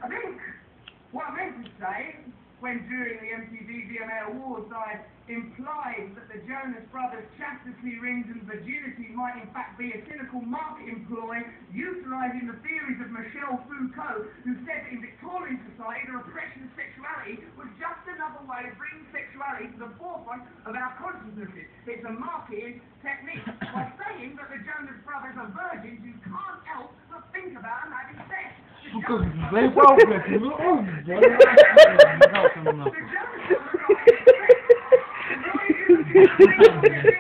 I think what I meant to say, when during the MTV VMA Awards I implied that the Jonas Brothers' chastity rings and virginity might in fact be a cynical marketing ploy utilising the theories of Michel Foucault, who said that in Victorian society the repression of sexuality was just another way of bringing sexuality to the forefront of our consciousnesses. It's a marketing technique. By saying that the Jonas Brothers are virgins, you can't help but think about them having sex. Because they well The Jonas Brothers are